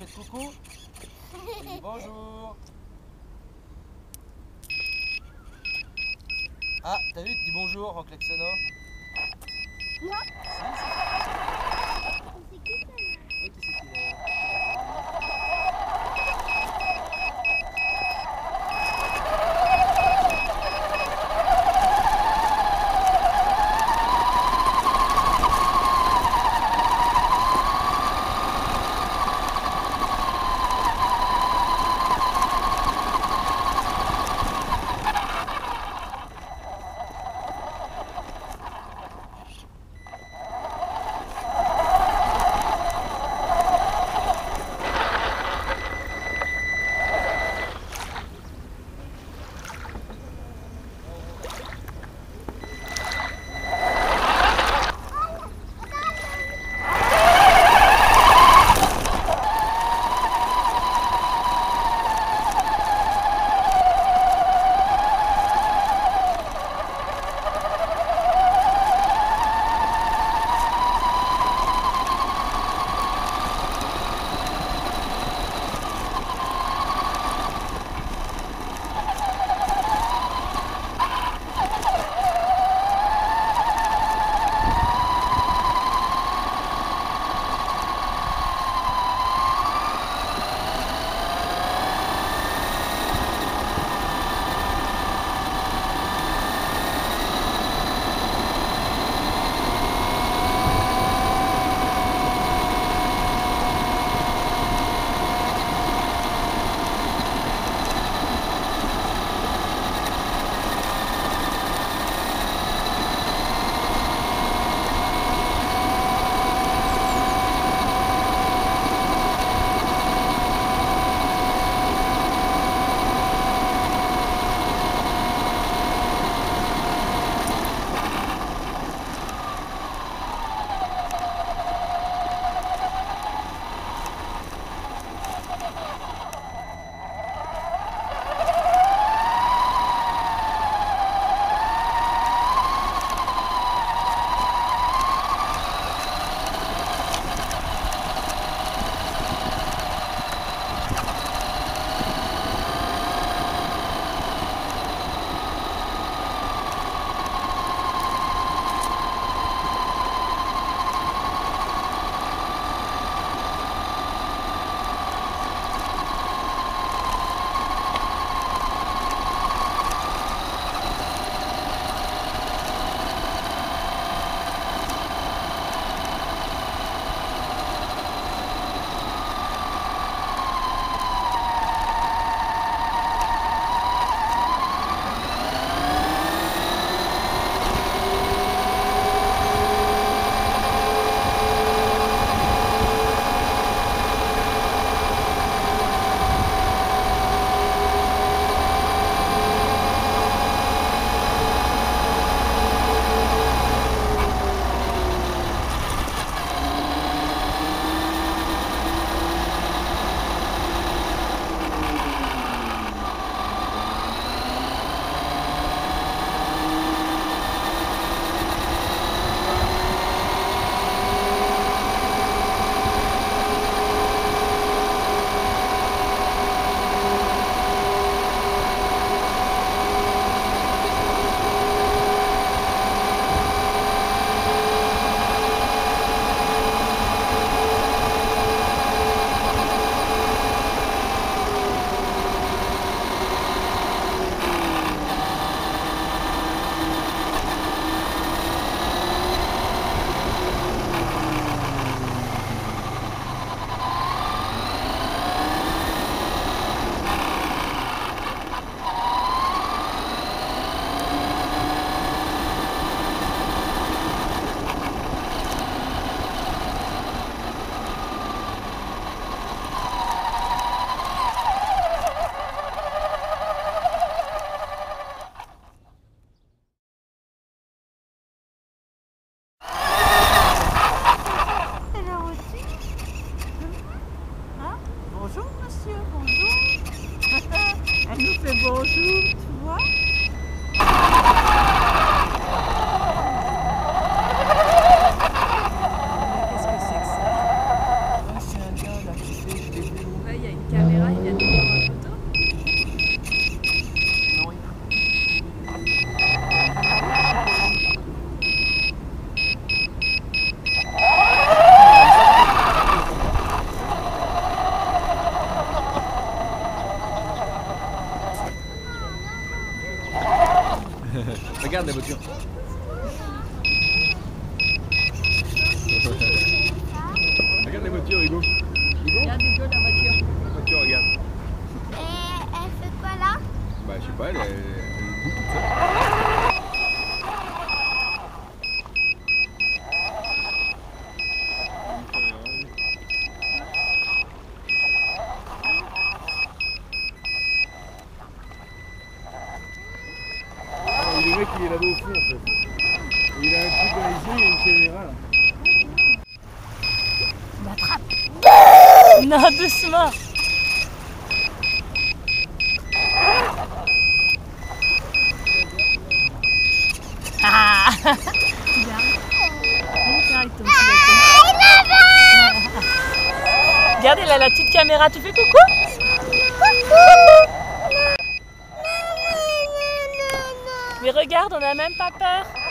faites coucou. Elle dit bonjour. Ah, t'as vu, tu dis bonjour en klaxonnant. Moi Si, c'est qui ça là? oui, qui c'est qui là? Elle nous fait bonjour, tu vois. Qu'est-ce que c'est que ça? C'est un gars là qui fait des la voiture. Regarde la voiture, Hugo. Regarde Hugo, la voiture. La voiture, regarde. Et elle fait quoi là? Bah, je sais pas, elle bouge toute seule. Le mec il est là-bas au fond en fait. Il a un truc dans les yeux, il y a une caméra là. L'attrape. Non, doucement. Ah. Regarde, il a la petite caméra. Tu fais coucou? Mais regarde, on n'a même pas peur.